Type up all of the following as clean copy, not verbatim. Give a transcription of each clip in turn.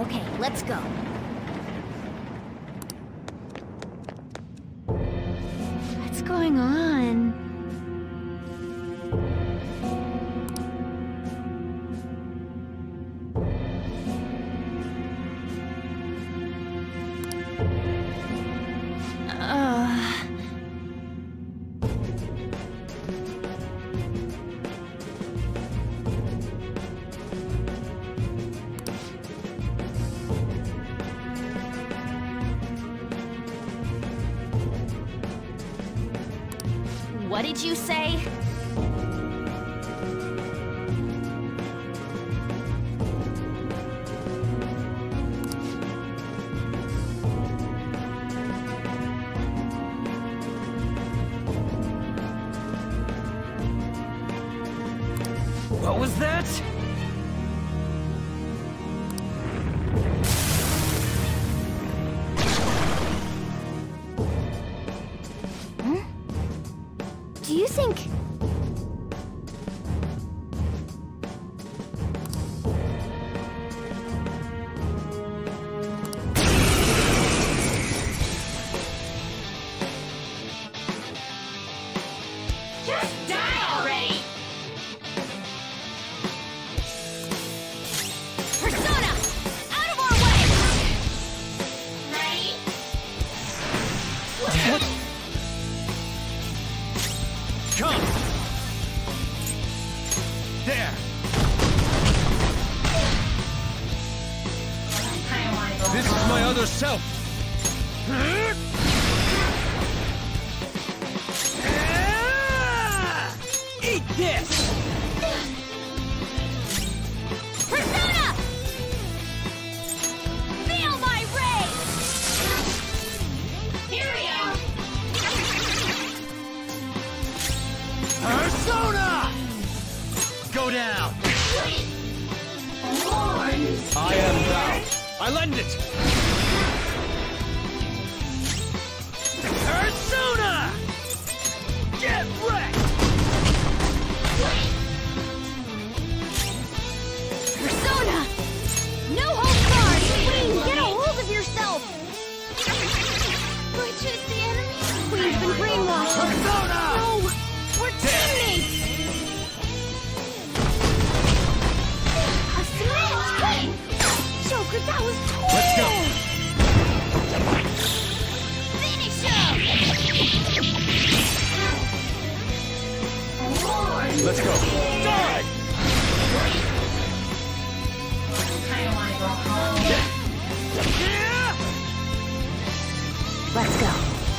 Okay, let's go. What's going on? What did you say? What was that? Do you think... Just die already! Persona! Out of our way! Ready? What? Come! There! I wanna go This is my other self! Eat this! Persona! Feel my rage! Here we go! Persona! Go down! Lord! I am thou. I lend it! Persona! Get wrecked! Persona! No holds barred! Queen, get a hold of yourself! Which is the enemy? Queen's been brainwashed! Persona! No! We're teammates! A smidge! Joker, that was cool! Let's go! Finish him! Lord! Let's go! Die! I wanna go home. Let's go.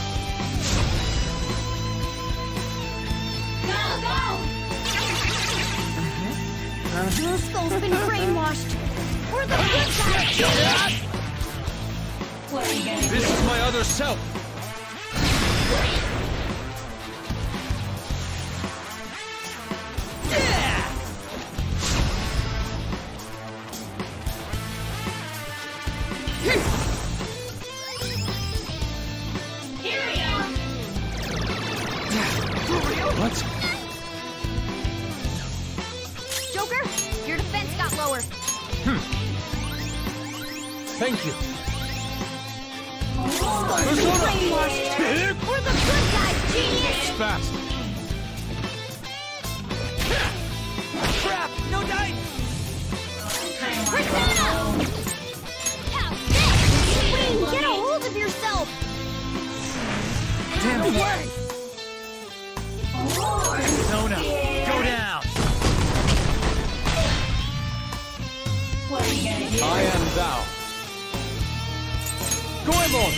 Go, go! Skull's been brainwashed! We're the good guys! What are you gonna do? This is my other self! Here we go! What? Joker, your defense got lower. Thank you. Skull's been brainwashed! We're the good guys, genius! Fast! Crap! No dice! I wanna go Persona! home. How's this? Queen, get a hold of yourself! Damn it! Lord! Persona, go down! What are you gonna do? I am thou. Goemon!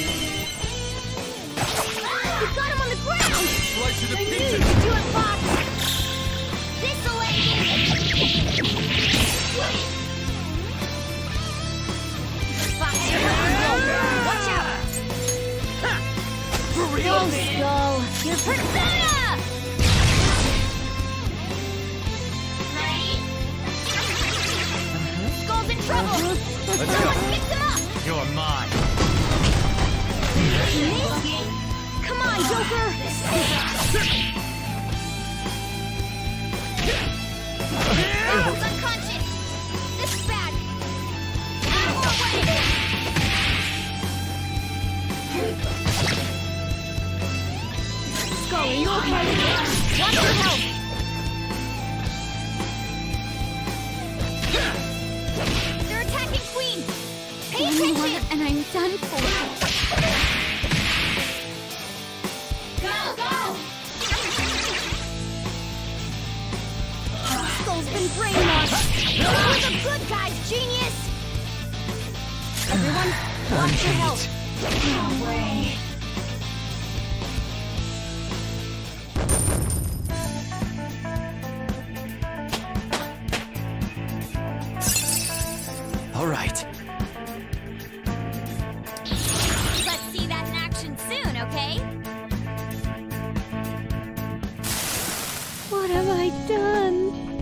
You got him on the ground! Slice it to I knew you pieces! could do it, Fox! This'll let Fox, you're not watch out! For real? Go, Skull! Your persona! Ready? Skull's in trouble! Let's Someone go. fix him up! You're mine. Come on, Joker! Skull's unconscious! This is bad! Out of our way! you okay? Watch your health! They're attacking Queen! Pay attention! And I'm done for. Go, go! Skull's been brainwashed! We're the good guys, genius! Everyone, watch your health! No way. All right. Let's see that in action soon, okay? What have I done?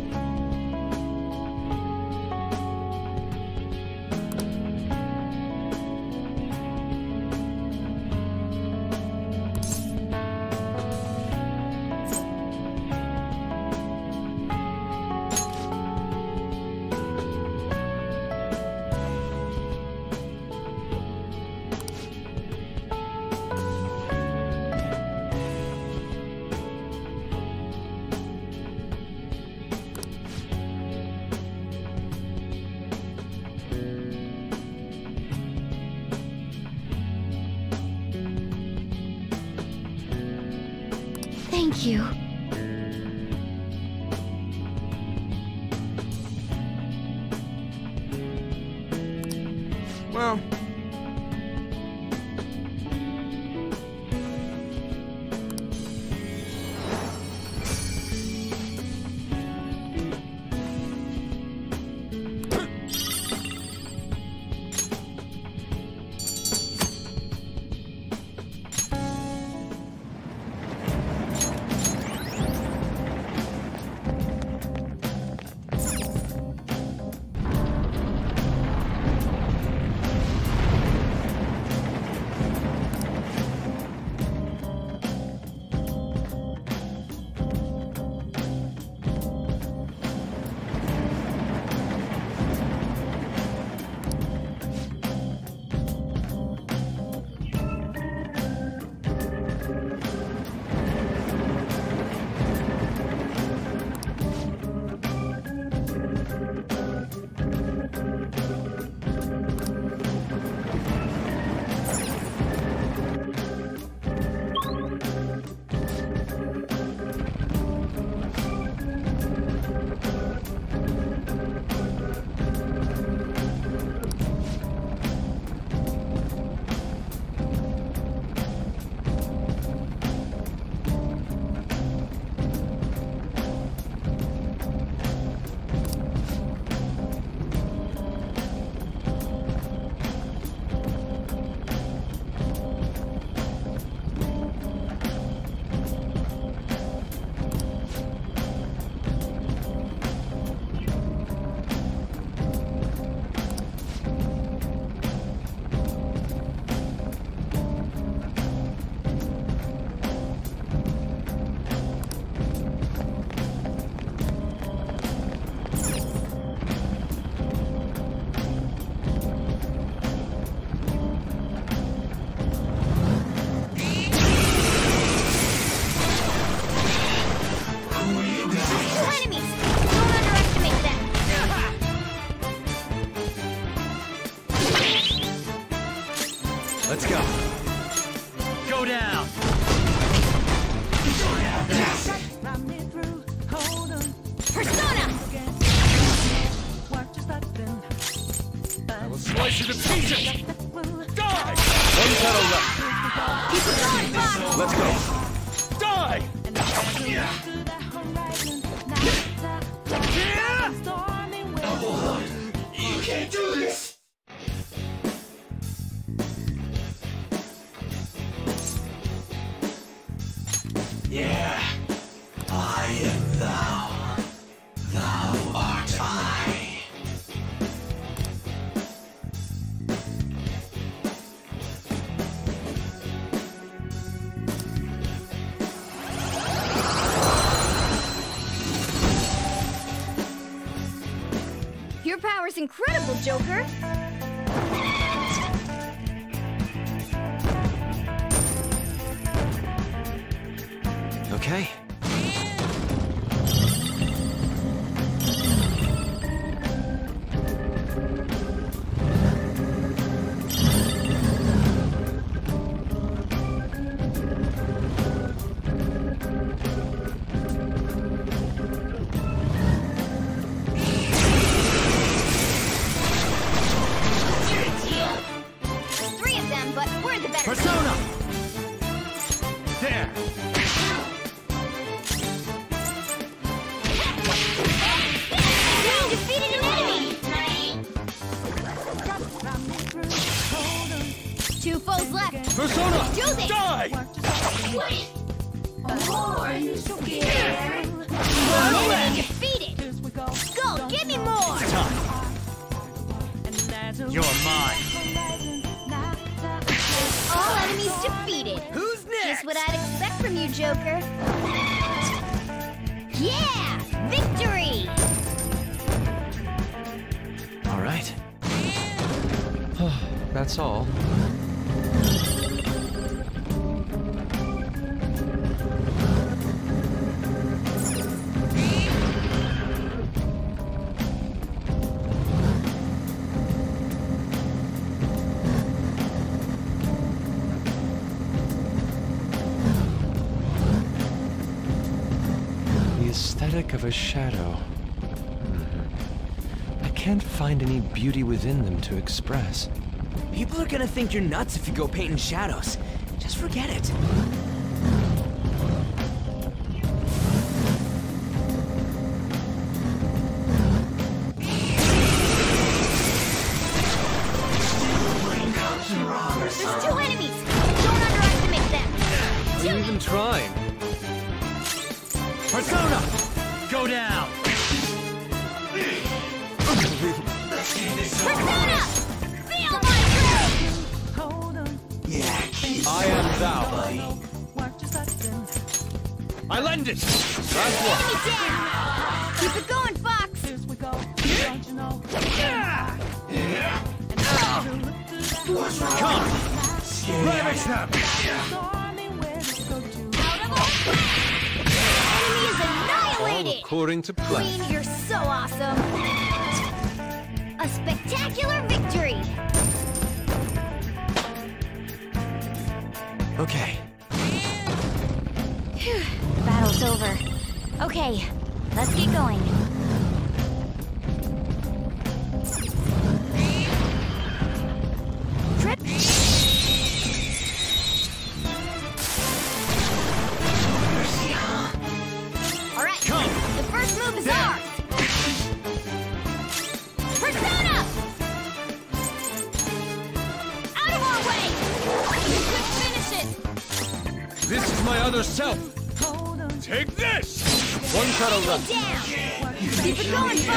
Thank you. Well, Let's go. Go down. Persona! I will slice you to pieces. Die! one pedal left. Keep it going, Fox! Let's go. Die! You can't do this. Yeah, I am thou. Thou art I. Your power's incredible, Joker! Okay. There's 3 of them, but we're the better. Persona! There! You defeated an enemy! 2 foes left. Persona! Do this! Die! More scared. One enemy defeated! Go, give me more! Time! You're mine! All enemies defeated. Who's next? Just what I'd expect from you, Joker. Yeah! Victory! All right. That's all. The aesthetic of a shadow. I can't find any beauty within them to express. People are gonna think you're nuts if you go painting shadows. Just forget it. There's 2 enemies! Don't underestimate them! Are you even trying? Persona! Go down! Persona! Feel my rage! Yeah, I am thou. I lend it! Enemy down! Keep it going, Fox! Come! Ravage them! Enemy is annihilated! According to plan. Queen, you're so awesome! A spectacular victory! Okay. The battle's over. Okay, let's get going. Trip. All right, Come! the first move is There. ours. Persona! Out of our way! Quick, finish it! This is my other self! Take this! One shadow Get left. down! Keep it going, Fox!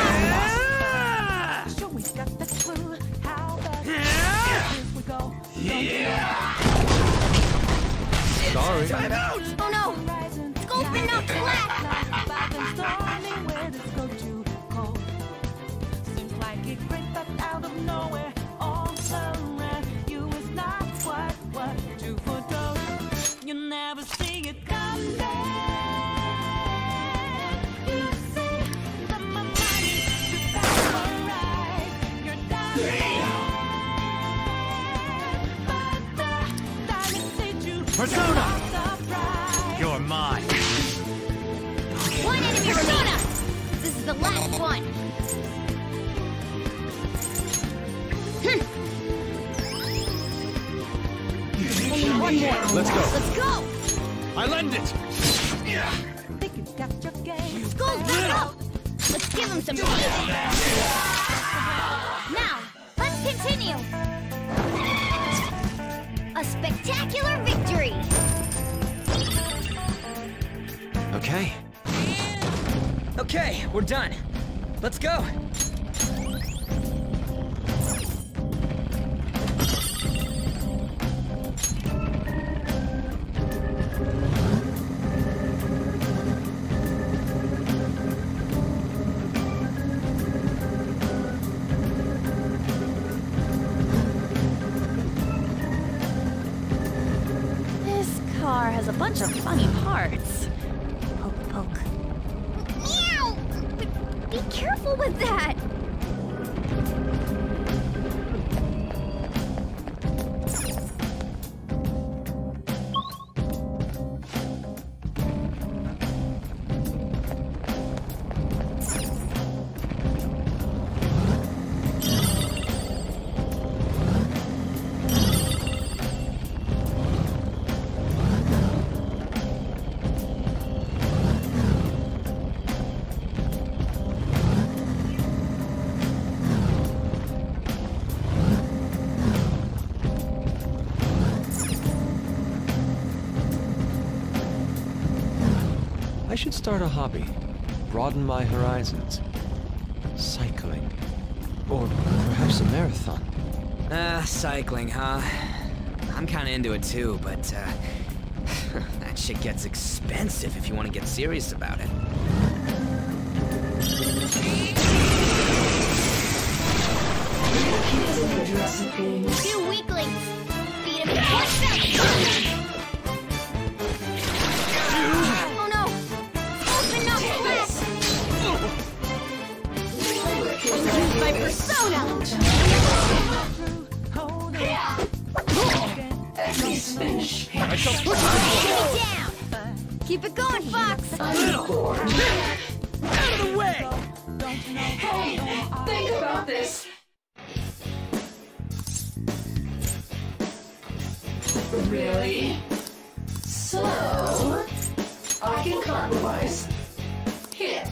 Sorry. Oh no! Skull's been knocked flat! You never see it come back. You say that my money is alright. You're down but darling, said you Persona! surprise. You're mine! One enemy Persona! This is the last one! I need one more. Let's go. Let's go! I lend it! Think you got your game. Skull's back up! Let's give him some teeth! Now, let's continue! A spectacular victory! Okay. Okay, we're done. Let's go. This car has a bunch of funny parts. Be careful with that! I should start a hobby. Broaden my horizons. Cycling. Or perhaps a marathon. Cycling, huh? I'm kinda into it too, but, that shit gets expensive if you want to get serious about it. Two weaklings! Beat him in 1 second! Oh no! Open up flat! Use my persona! At least finish. I shall put Get down! Keep it going, Fox! I'm bored. out of the way! Hey, think about this. Really? So, I can compromise. Here.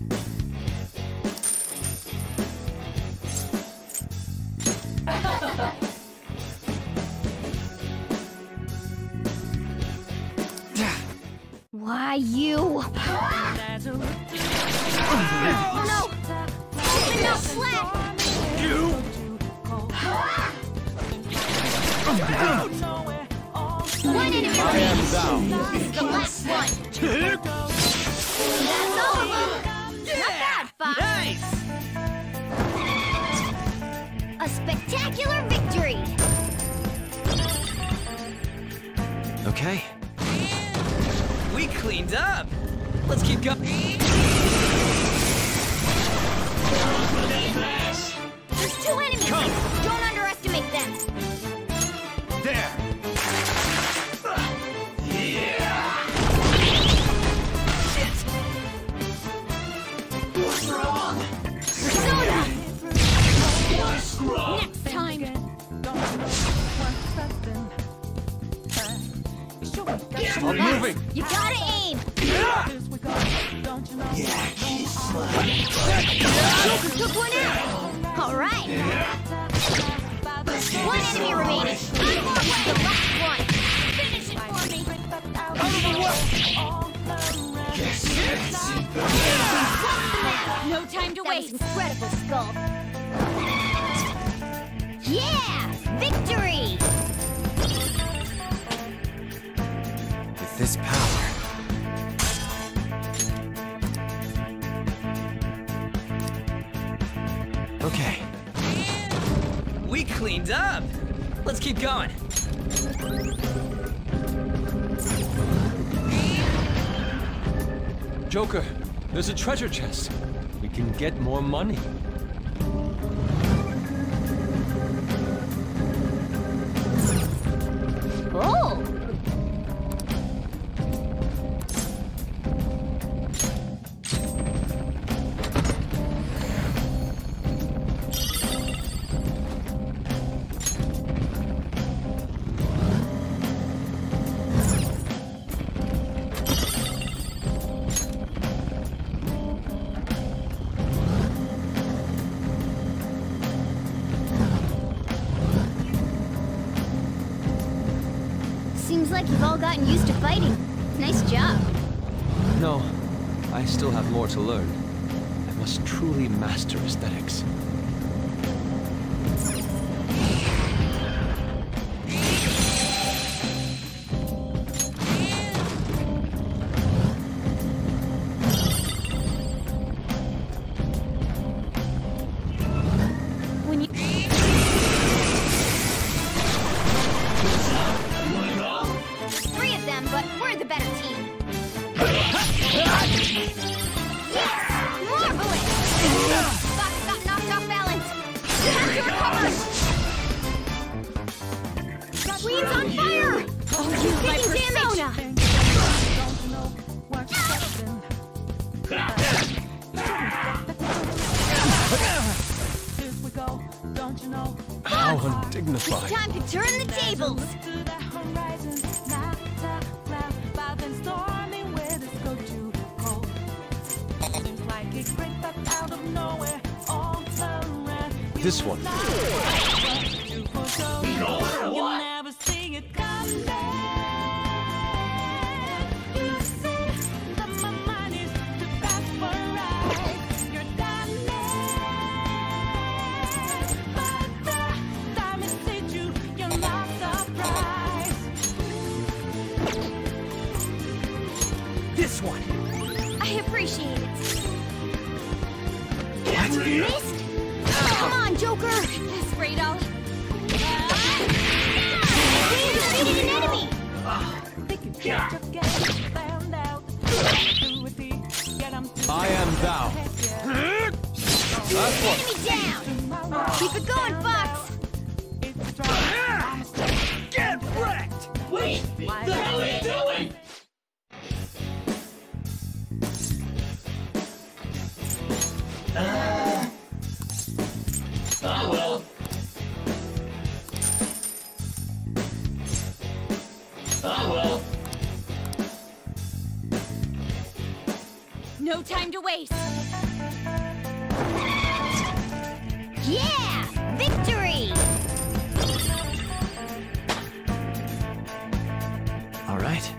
Why you? Oh no! Open up flat! One enemy remaining! The last one! That's all of them! Not bad, Fox! Nice! A spectacular victory! Okay. We cleaned up! Let's keep going. There's 2 enemies! Don't underestimate them! There! What's wrong? Persona! What's wrong? Next time! I'm moving! You gotta aim! Took one out! Alright! 1 enemy remaining! The last one! Finish it for me! No time to waste! Incredible, Skull! Yeah! Victory! With this power. Okay. We cleaned up! Let's keep going. Joker, there's a treasure chest. We can get more money. Oh! Seems like you've all gotten used to fighting. Nice job. No, I still have more to learn. I must truly master aesthetics. When you... There's 3 of them, but we're the better team. Yes! Marvelous! Queen's on fire! Oh, you taking damage! How undignified. Time to turn the tables! This one. This one. I appreciate it. Missed? Come on, Joker! That's great, all. We defeated an enemy! I am thou. Last one. Enemy down! Keep it going, Fox! Get wrecked! Wait! The hell are you doing? Oh well. Oh well. No time to waste! Yeah! Victory! All right.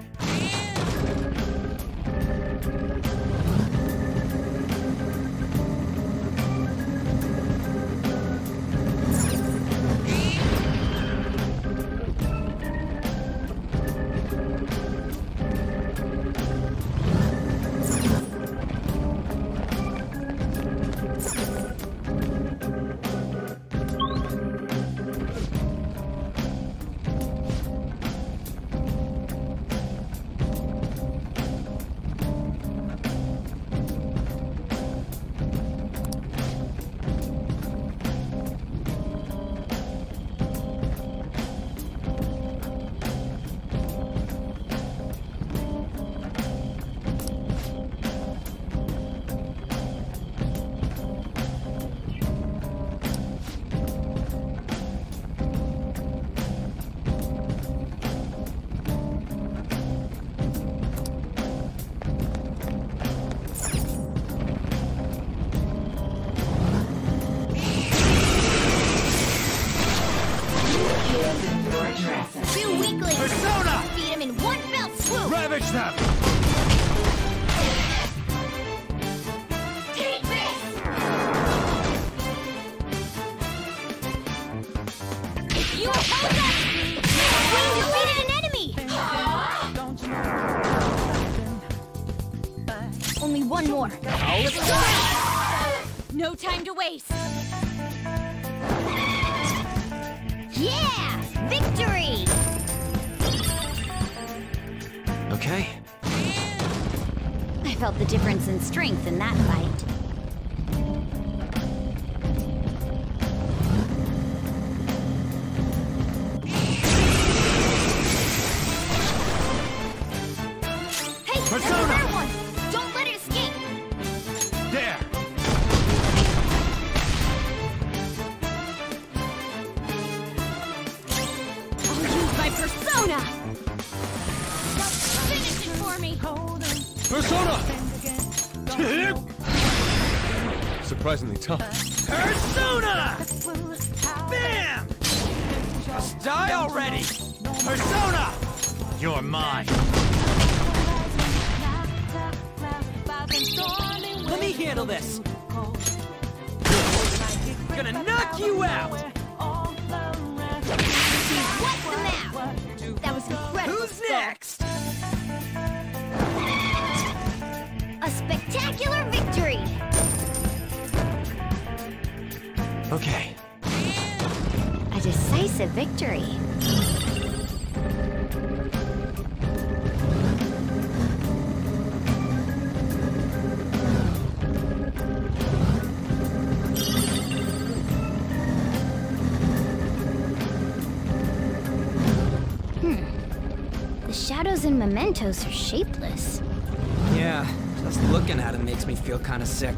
Two weaklings! Persona! Defeat him in one fell swoop! Ravage them! Take this! If you oppose us, we defeated an enemy! Only one more. No time to waste. Yeah! Victory! Okay. I felt the difference in strength in that fight. Hey, Persona! there's another one! Don't let it escape! There! I'll use my persona! Finish it for me! Persona! Surprisingly tough. Persona! Bam! Just die already! Persona! You're mine! Let me handle this! Gonna knock you out! What's the map? That was incredible. Who's next? A spectacular victory! Okay. A decisive victory. The shadows in Mementos are shapeless. Yeah, just looking at him makes me feel kind of sick.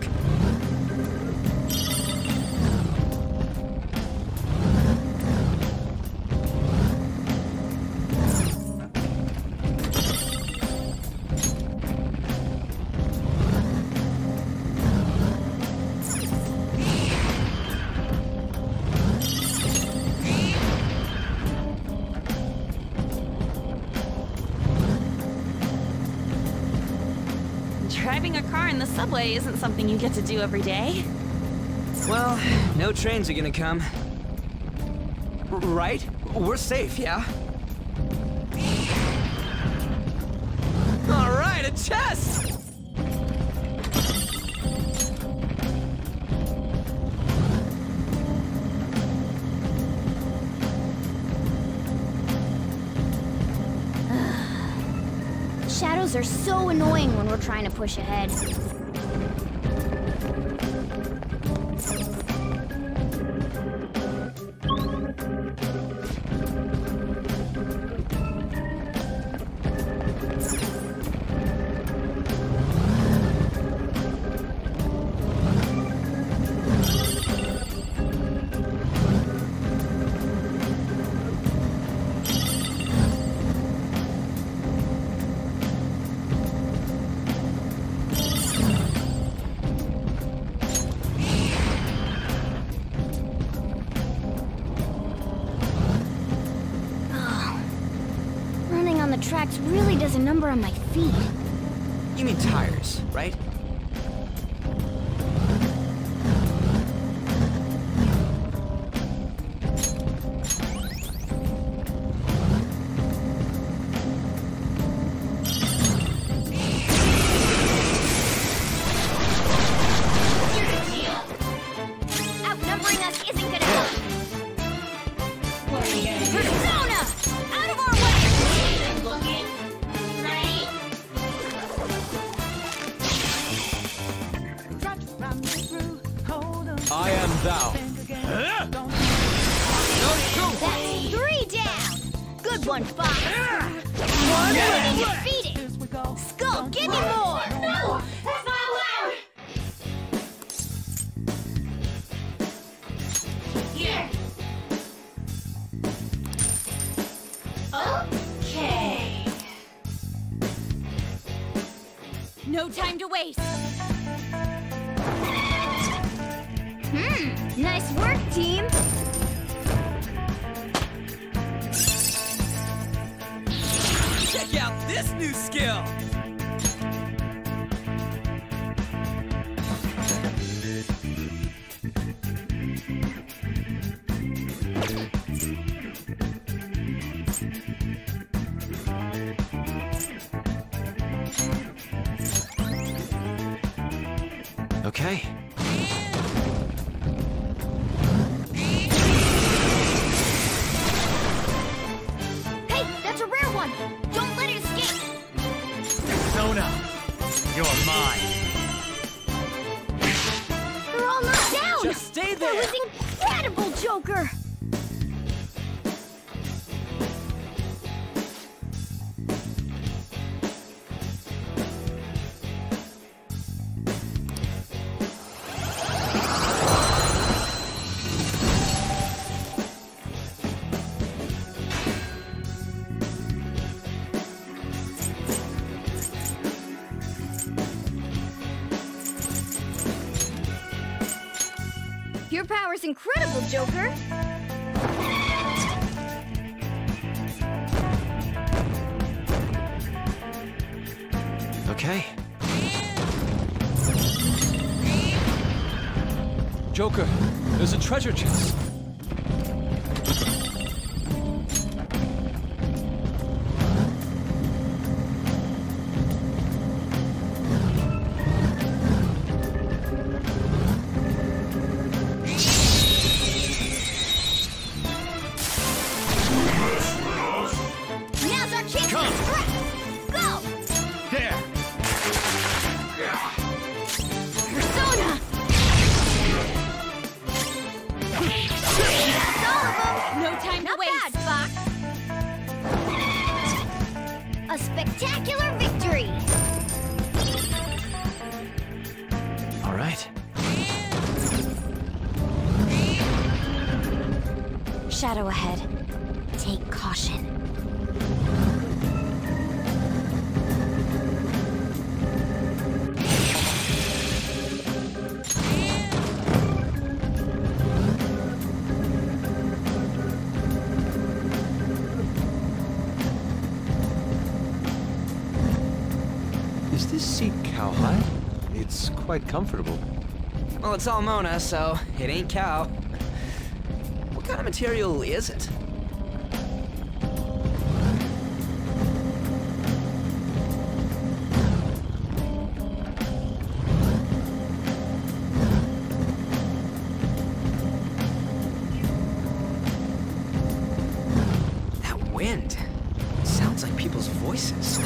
Driving a car in the subway isn't something you get to do every day. Well, no trains are gonna come. Right? We're safe, yeah? All right, a chest! Shadows are so annoying when we're trying to push ahead. Running on the tracks really does a number on my feet. You mean tires, right? Outnumbering us isn't gonna help. What are you gonna do? Persona! Out of our way! Looking? Right? I am thou. That's 3 down! Good one, Fox! One defeated! Skull, give me more! No! That's not allowed! Here! Okay. No time to waste. Nice work, team! Check out this new skill! Okay. Hey, that's a rare one! Don't let it escape! Persona, you're mine. They're all knocked down! Just stay That there! was incredible, Joker! Your power's incredible, Joker! Okay. Joker, there's a treasure chest. Now's our chance to strike! Go! There. Persona! spectacular victory! All right. Shadow ahead. Take caution. Is this seat cowhide? It's quite comfortable. Well, it's all Mona, so it ain't cow. What kind of material is it? That wind. Sounds like people's voices.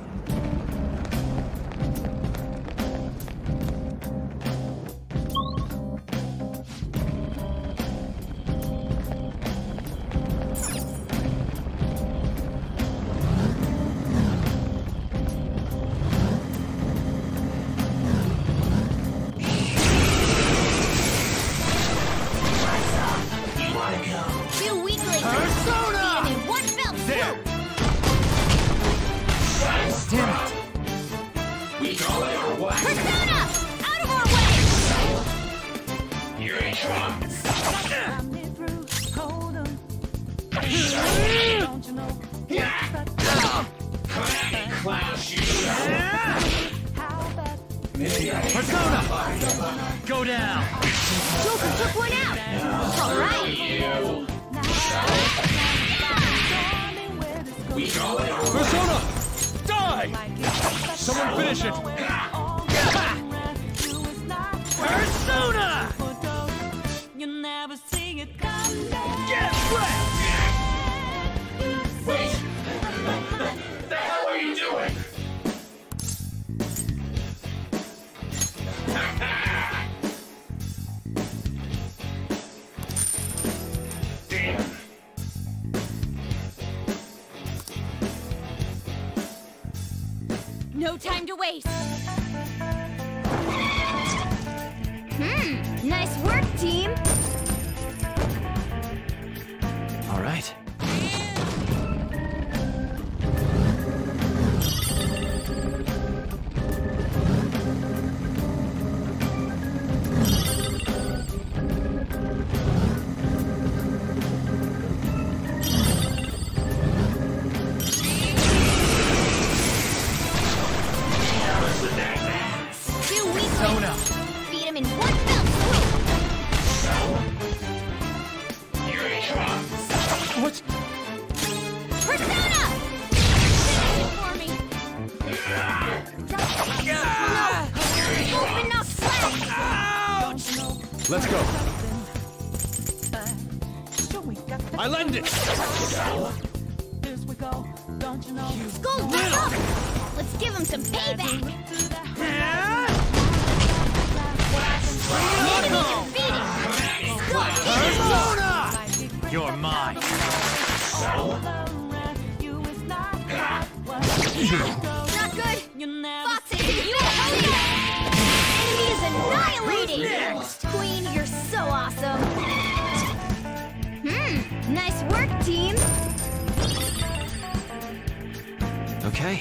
Two weaklings! Persona! Beat him in one fell swoop! Damn it! We call it or what? Persona! Out of our way! Here it comes. Hold on. Don't you know? Clown shoes. How bad Persona! Go down! Joker took one out! Alright! We call it or Persona! Die! Someone finish it! Persona! You never see it come down. Get wrecked! Wait! What the hell are you doing? Damn. No time to waste! Nice work, team! All right. Two weaklings! Beat him in one fell swoop! Here it comes. What? Persona! For me! Open up flat! Let's go. I lend it! Skull, back up! Let's give him some payback! Enemy defeated! Skull, Persona! You're mine. not good! Fox, you enemy is annihilating! Queen, you're so awesome! Nice work, team! Okay.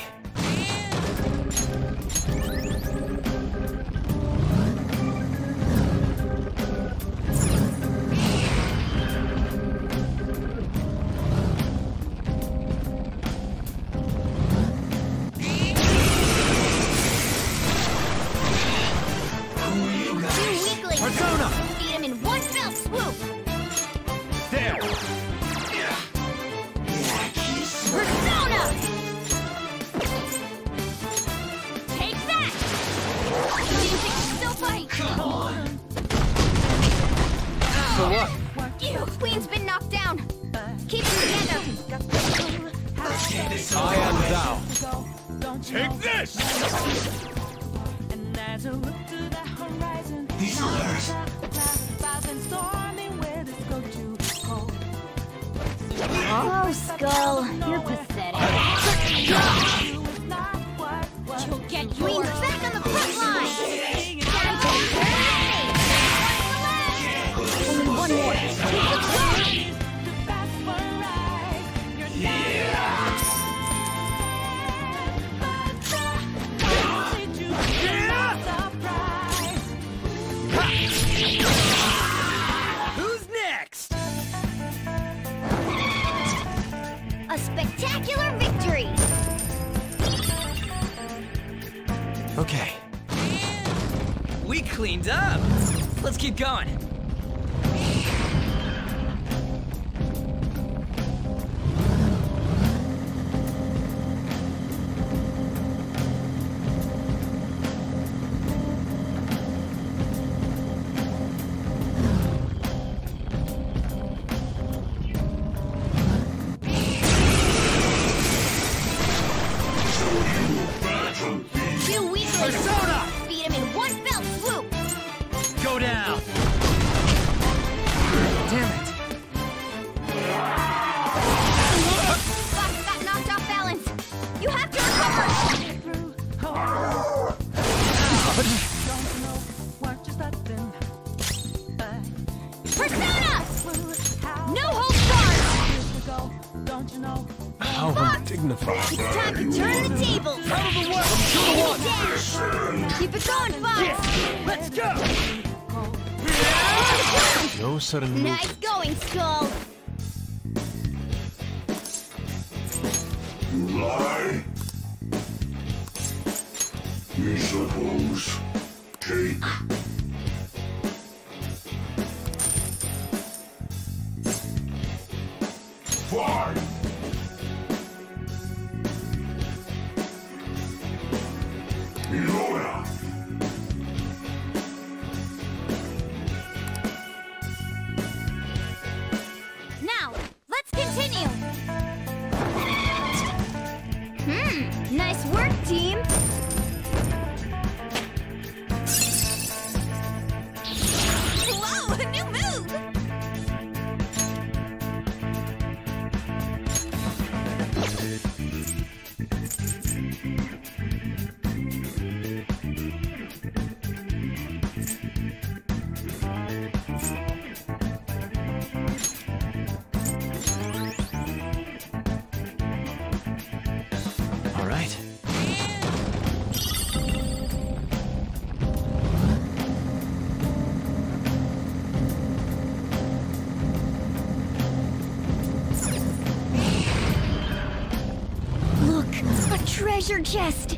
Persona! Beat him in one fell swoop! There! Persona! Take that! Music still fight! Come on. So what? Ew, Queen's been knocked down! Keep them together! Let's get this I over am with. thou. Take this! And as I look to the horizon, These alerts. Oh, Skull, you're pathetic. Okay. We cleaned up. Let's keep going. Two weaklings! Persona! Beat him in one fell swoop! Go down! Damn it. Fox got knocked off balance! You have to recover! Persona! No holds barred! Don't you know? How undignified. It's time to turn the tables! Out of the way! From 2 to 1! Down! Keep it going, Fox! Let's go! No sudden movement. Nice going, Skull! Lie? We suppose. Take. Fine. Ilona. Now, let's continue! Nice work, team! Whoa, a new move! All right. Look, a treasure chest!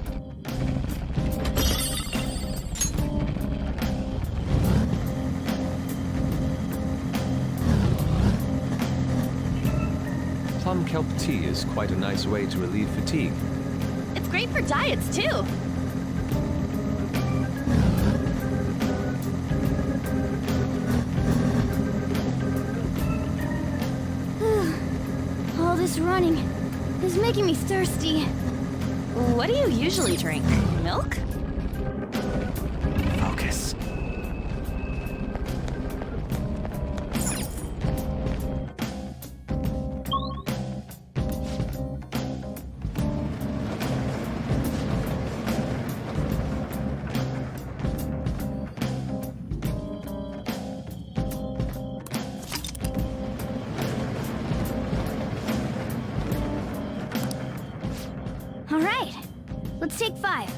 Plum kelp tea is quite a nice way to relieve fatigue. It's great for diets, too. All this running is making me thirsty. What do you usually drink? Milk? Focus. All right, let's take 5.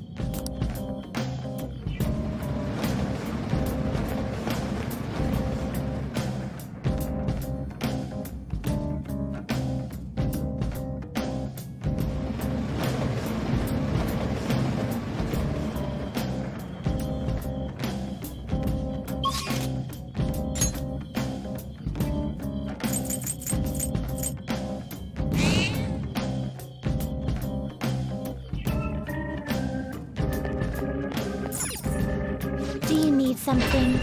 Do you need something?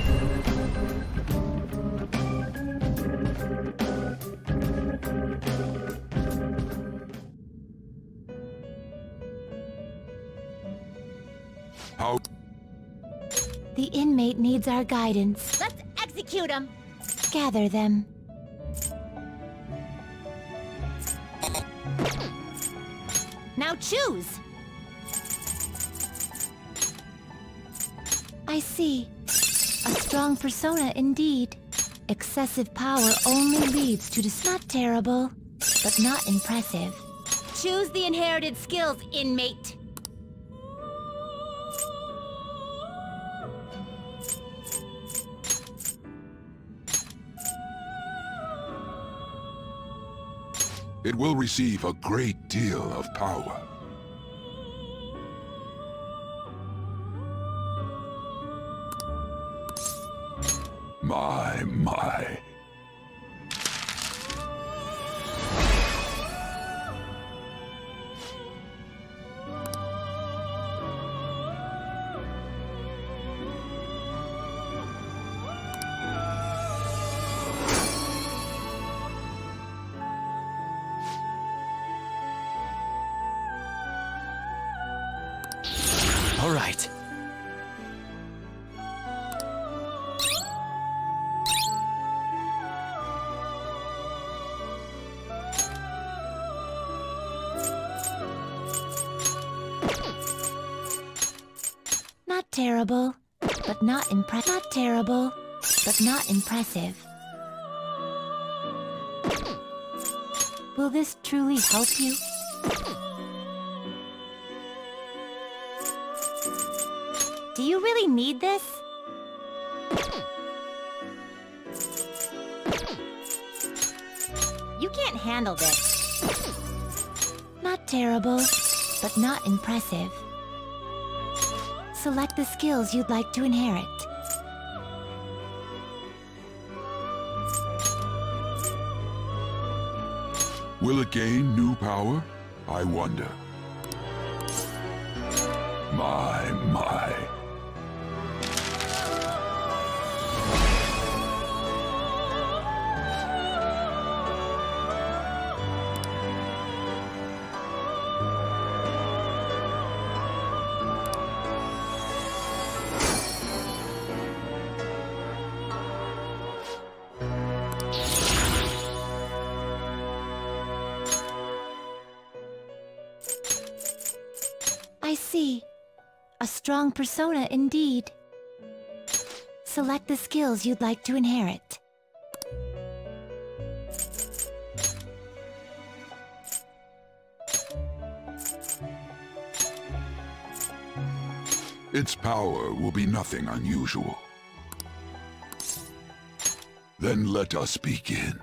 How? The inmate needs our guidance. Let's execute him! Gather them. Now choose! I see. A strong persona indeed. Excessive power only leads to not terrible, but not impressive. Choose the inherited skills, inmate. It will receive a great deal of power. My. All right. Not terrible, but not impressive. Not terrible, but not impressive. Will this truly help you? Do you really need this? You can't handle this. Not terrible, but not impressive. Select the skills you'd like to inherit. Will it gain new power? I wonder. My. I see. A strong persona indeed. Select the skills you'd like to inherit. Its power will be nothing unusual. Then let us begin.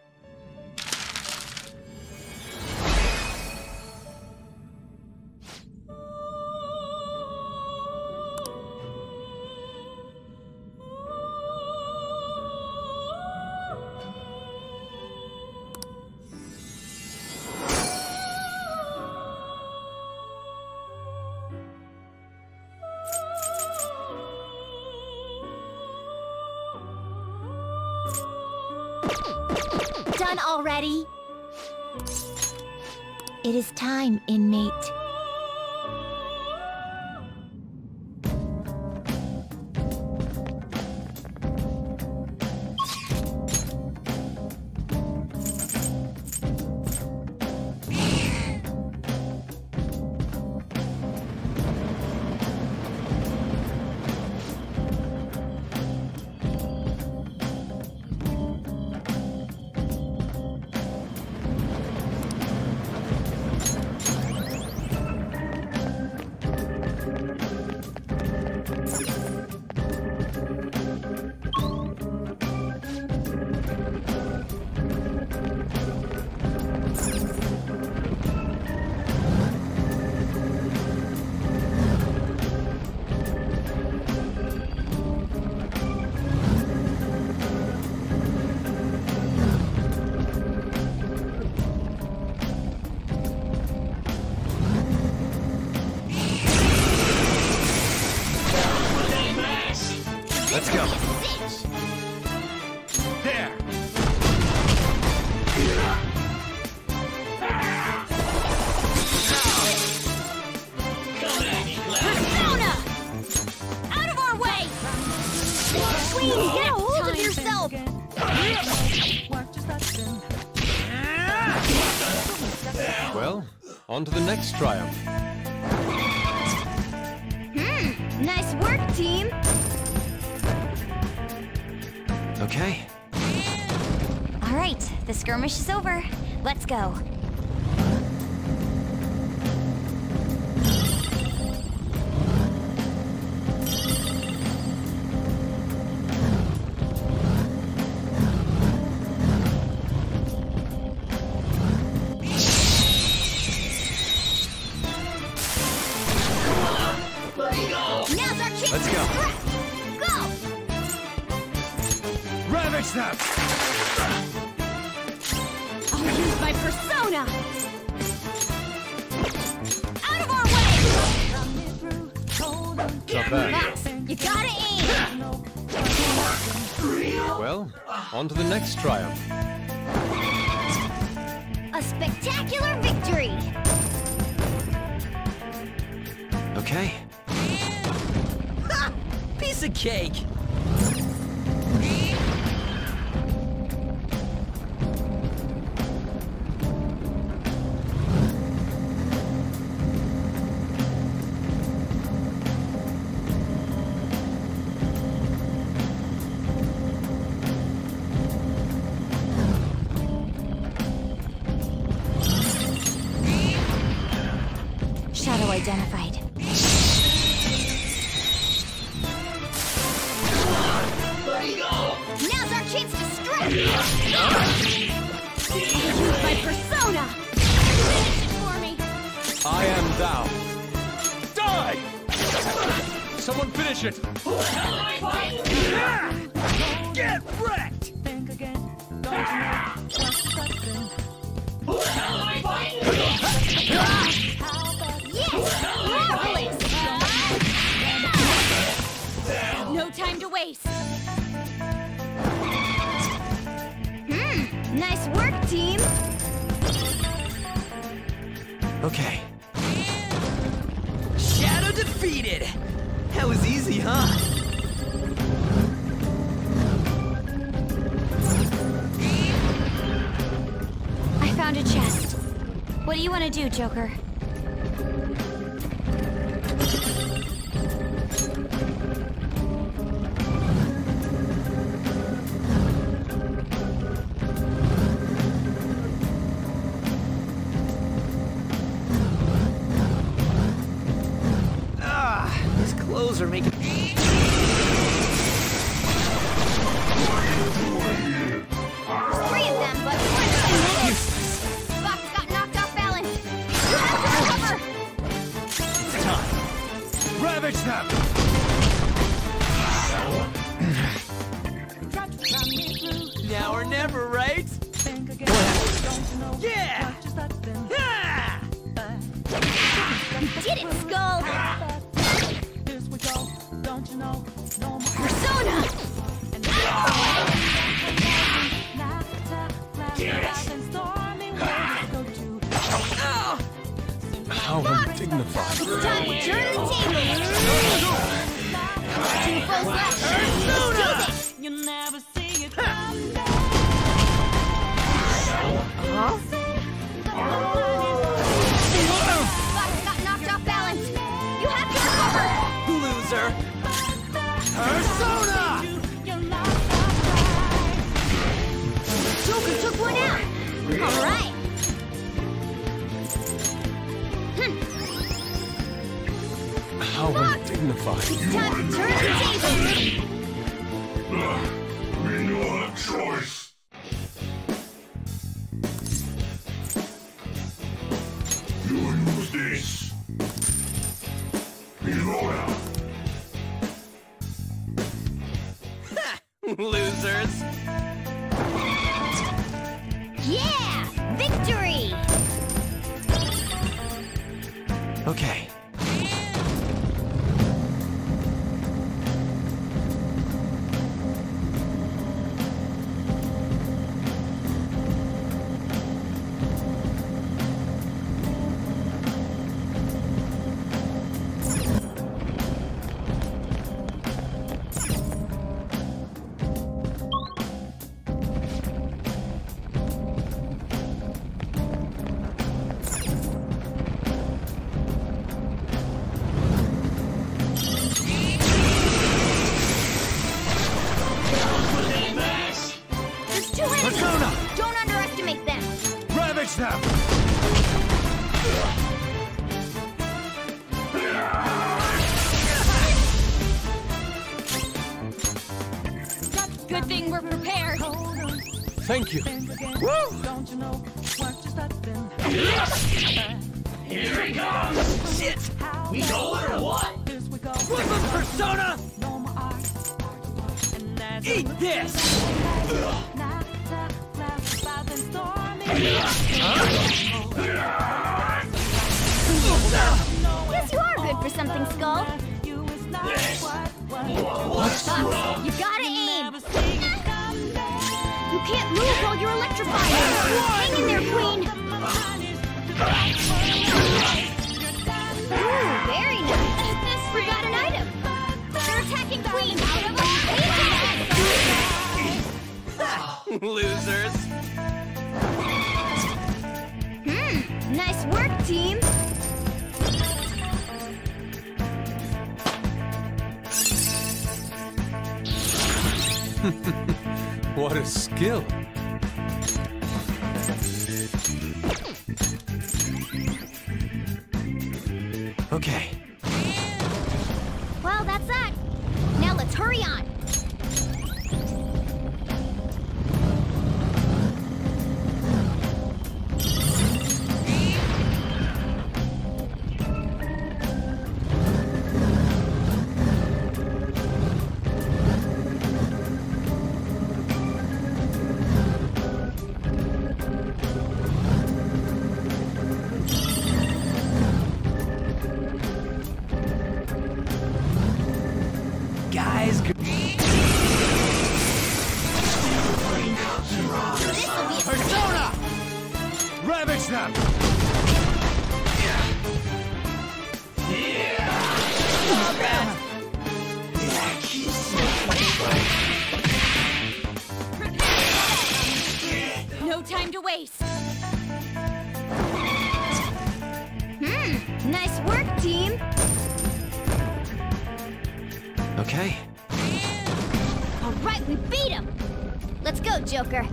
Done already? It is time, inmate. Let's go. There! Persona! Out of our way! Please, get a hold of yourself! Well, on to the next triumph. Nice work, team! Okay. All right, the skirmish is over. Let's go. Now's our chance Let's to go. impress. Go! Ravage them! I'll use my persona! Out of our way! Not bad. Max, you gotta aim! Well, on to the next triumph. A spectacular victory! Okay. Ha! Piece of cake! Shadow identified. Now's our chance to strike! Use my persona! Finish it for me! I am thou. Die! Someone finish it! Get wrecked! Think again. Don't you know what's happening? Yes! Marvelous! No time to waste! Nice work, team! Okay. Shadow defeated! That was easy, huh? I found a chest. What do you want to do, Joker? These clothes are making... Three of them, but Fox got knocked off balance. You have to recover! It's time! Ravage them! Now or never, right? Think again. Don't you know Yeah! what just happened? Ha! You did it, Skull! Here we go. Don't you know? No more. Persona! How undignified. It's time to turn the tables! Two foes left! Let's do this! You'll never see it come down. Fox got knocked off balance! You have to recover! Loser! Persona! You're not surprised. Joker took one out! Alright! How undignified. It's time to turn the tables! We don't have choice. You use this. Reload. Losers! Yeah! Victory! Okay. There's two enemies! Persona! Don't underestimate them! Ravage them! Good thing we're prepared! Thank you. Think again. Don't you know what just happened? Here he comes! Shit! We go or what? Here we go. Persona! No more art. And that's Eat this! Guess you are good for something, Skull. Fox, you gotta aim. You can't move while you're electrified. Hang in there, Queen. Ooh, very nice. Forgot an item. They're attacking Queen out of a Losers. Nice work, team. What a skill. Okay. Well, that's that. Now let's hurry on. Guys, This'll be a Persona! Ravage them! No time to waste. nice work, team. Okay. All right, we beat him. Let's go, Joker.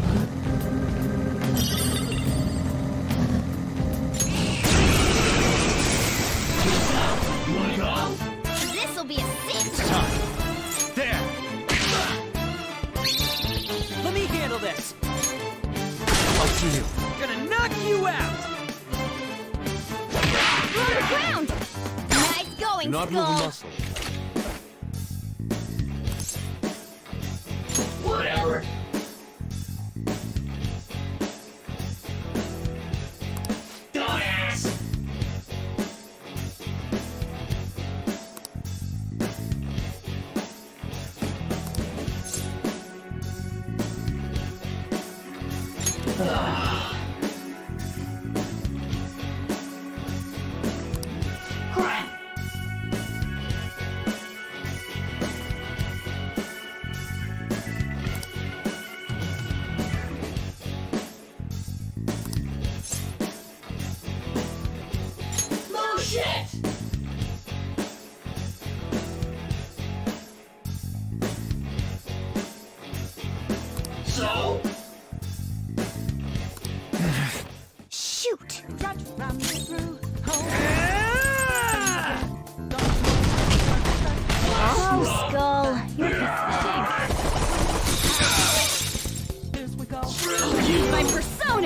This'll be a cinch. There! let me handle this. Up to you. Gonna knock you out. On the ground. Nice going, Not move a Skull. muscle. Whatever. Dumbass! No shit! So? Shoot. Oh, Skull. You're pathetic. Use my persona.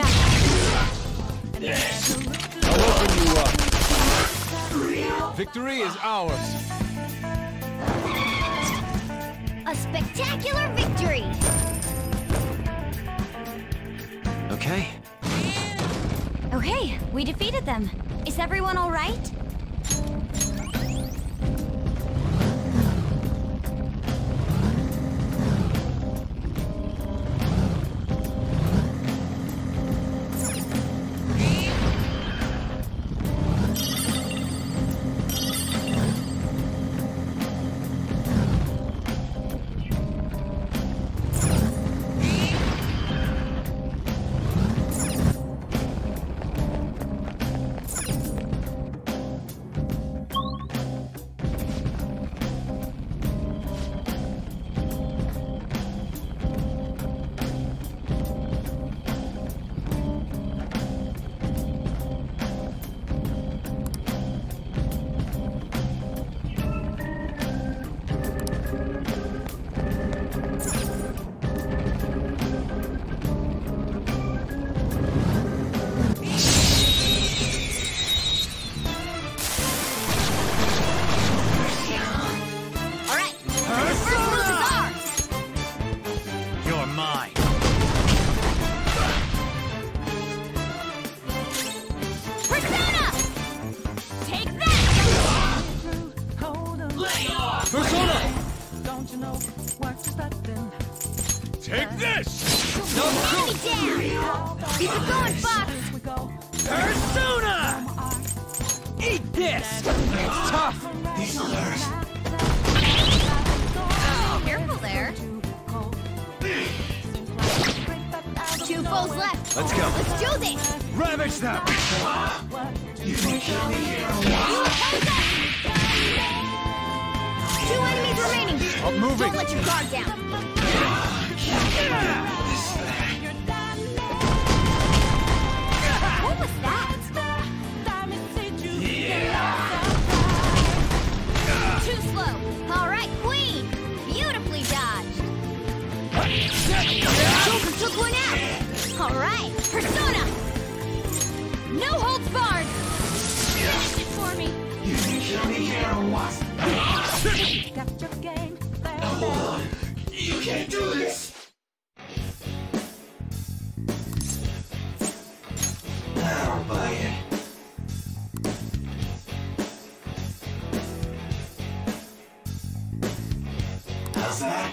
I'll open you up. Victory is ours. A spectacular victory. Okay. Okay, we defeated them. Is everyone all right? Persona! Don't you know what you're starting? Take this! Enemy down! Keep it going, Fox! We go. Persona! Eat this! It's tough! These are yours. Careful there. Two foes left. Let's go. Let's do this! Ravage them! You can kill me here. Two enemies remaining. I'm moving. Don't let your guard down. What was that? Too slow. All right, Queen. Beautifully dodged. Joker took one out. All right, Persona. No holds barred. Finish it for me. You can kill me here or what? Got your game. Hold on. You can't do this. I don't buy it. How's that?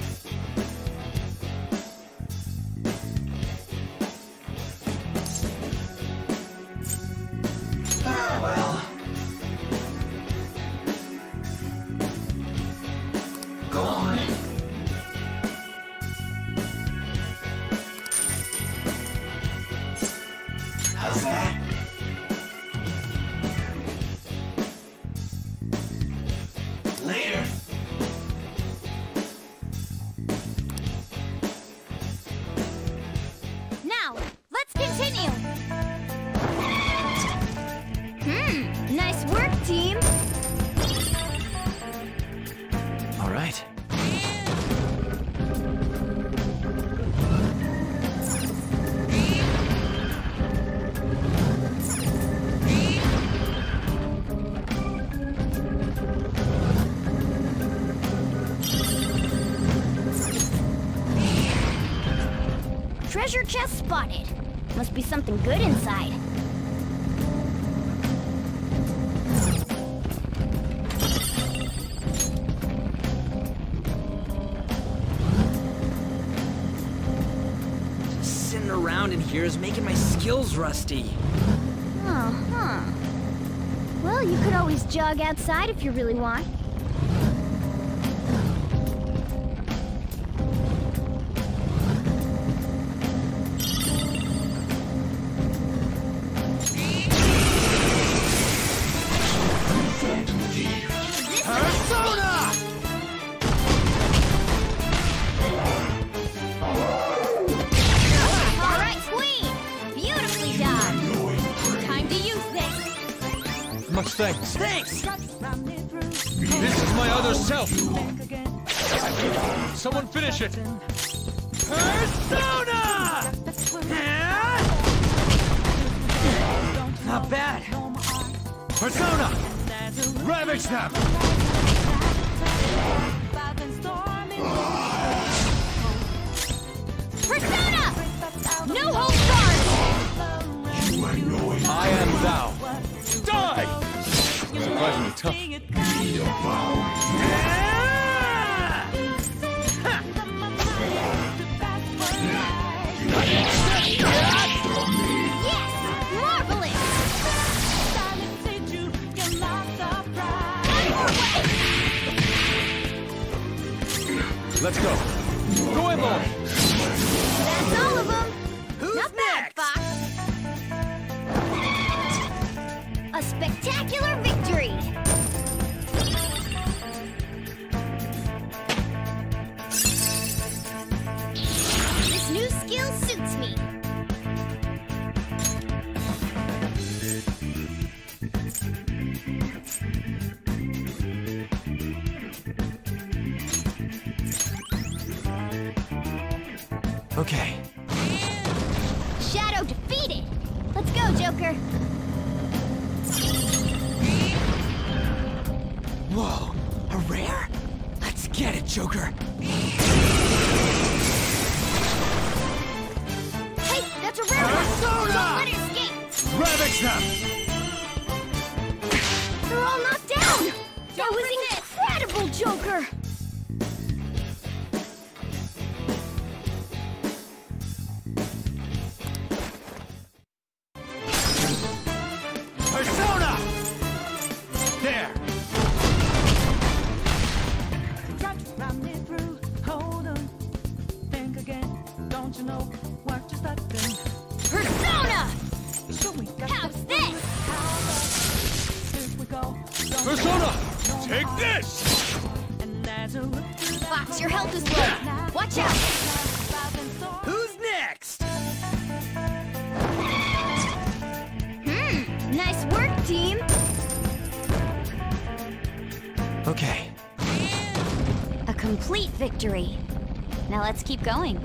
Well. Go on. How's that? Later. Now, let's continue. Nice work, team. All right. Treasure chest spotted. Must be something good inside. Just sitting around in here is making my skills rusty. Oh, huh. Well, you could always jog outside if you really want. All right, Queen! Beautifully done! Time to use this! Much thanks. Thanks! This is my other self! Someone finish it! Persona! Not bad. Persona! Ravage them! Persona! No holds barred! I am thou. Die! Surprisingly tough. Yes! Marvelous! Let's go. Go in, boy. That's all of them! Who's Not bad, next? Fox! A spectacular victory! This new skill suits me. Okay. Shadow defeated! Let's go, Joker! Whoa, a rare? Let's get it, Joker. Hey, that's a rare one! Persona! Don't let it escape! Ravage them! They're all knocked down! That was incredible, Joker! here! Persona! There! Try to run me through. Hold on. Think again. Don't you know what you're studying? Persona! So we got How's this? Here we go. Persona! Take this! And as a look through the Fox, your health is low. Watch out! Who's next? Nice work, team! Okay. A complete victory. Now let's keep going.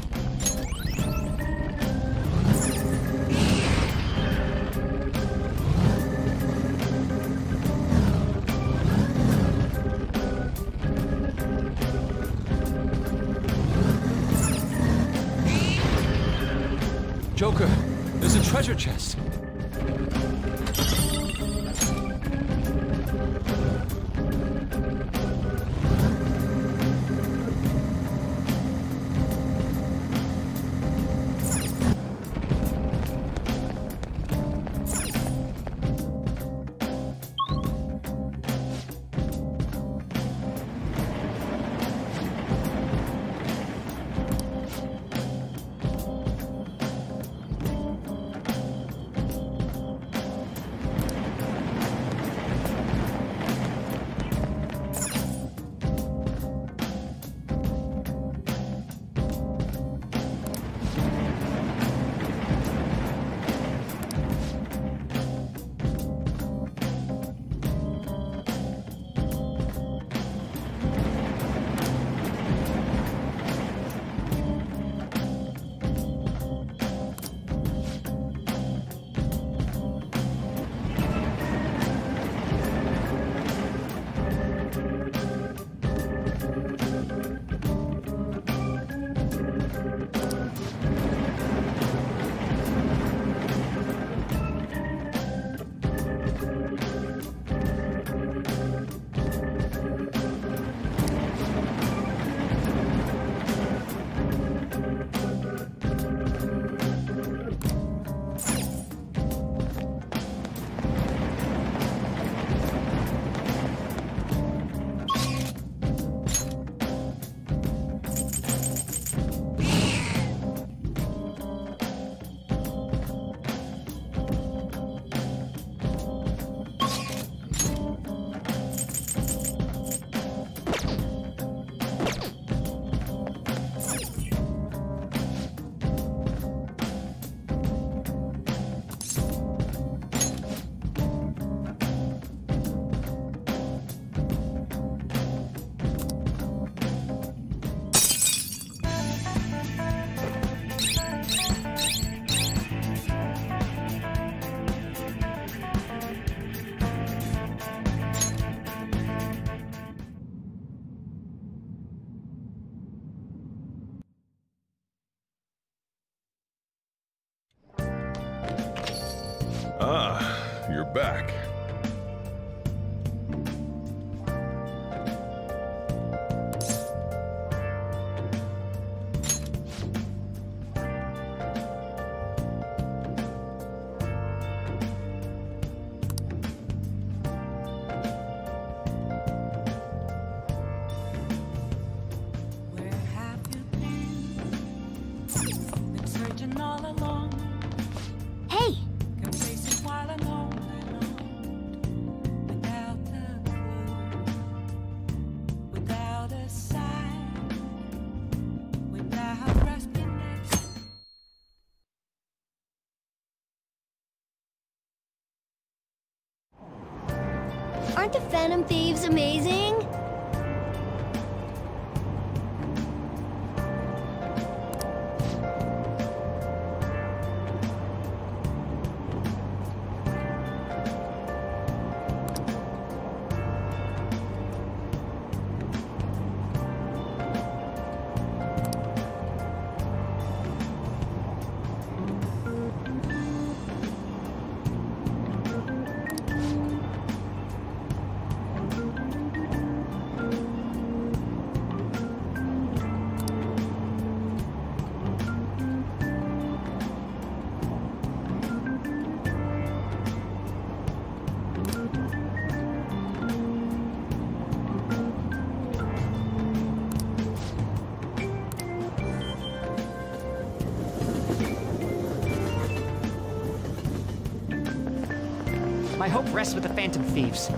Joker, there's a treasure chest. Ah, you're back. Where have you been searching all along. Hey! Complacent while alone without a clue, without a sign, without grasping it. Aren't the Phantom Thieves amazing? My hope rests with the Phantom Thieves.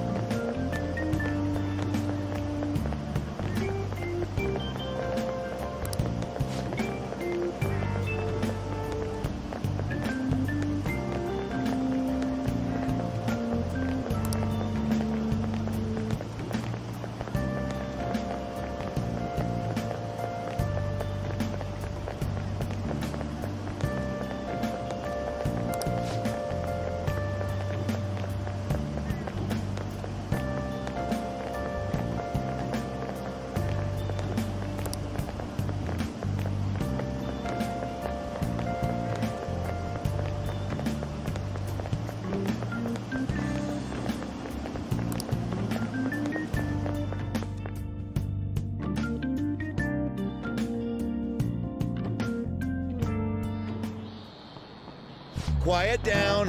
Quiet down.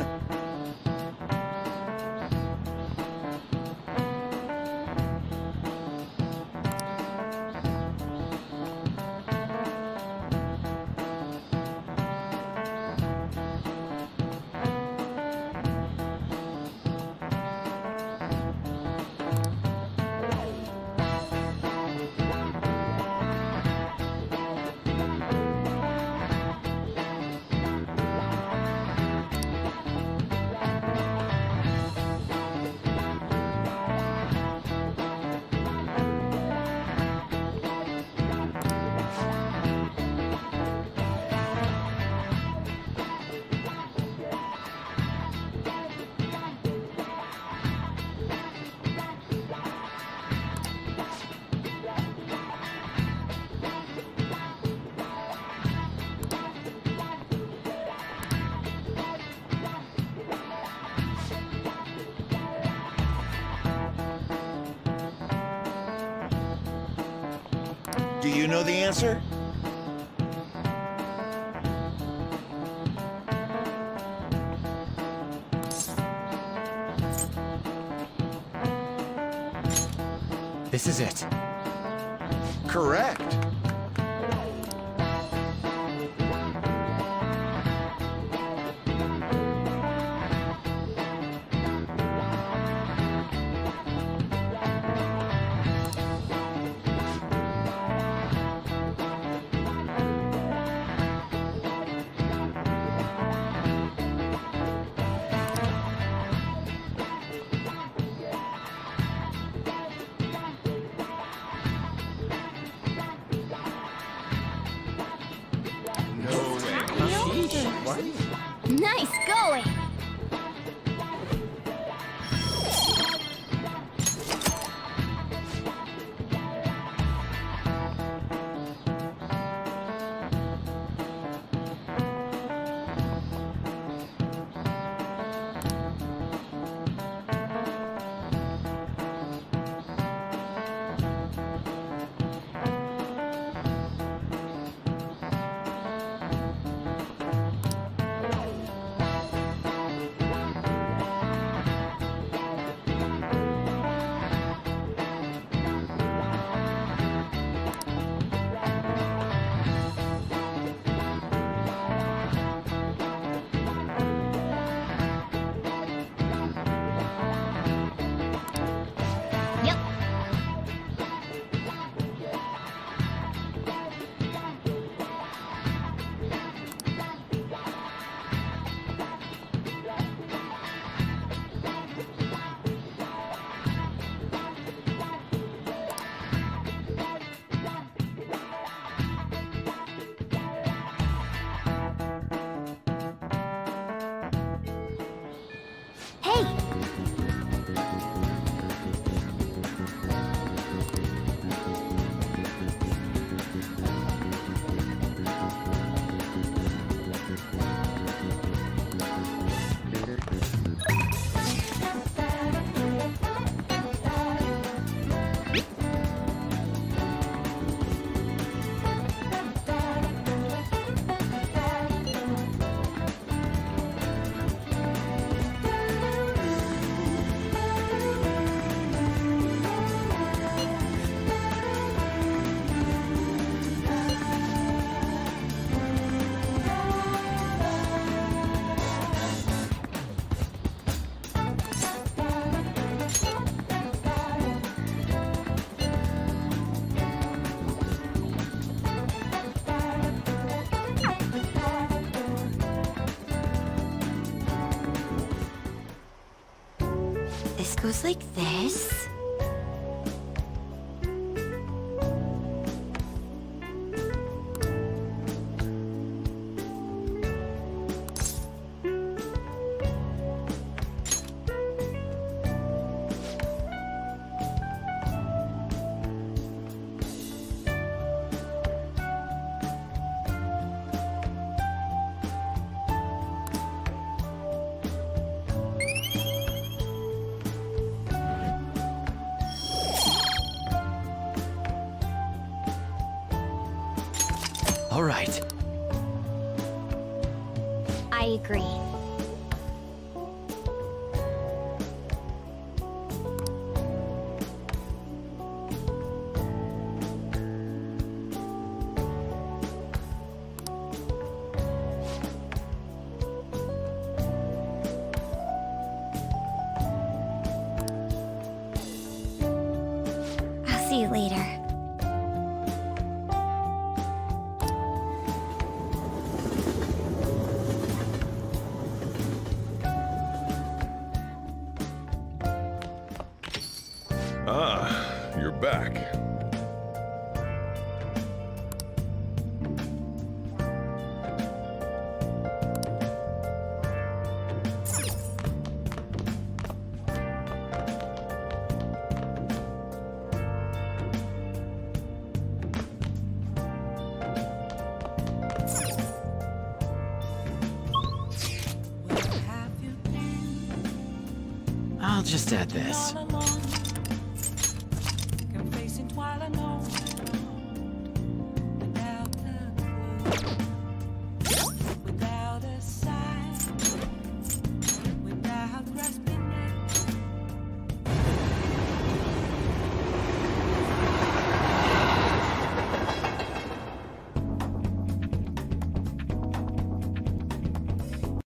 Do you know the answer? This is it. Correct. goes like this. All right. I agree. I'll see you later. Ah, you're back. I'll just add this.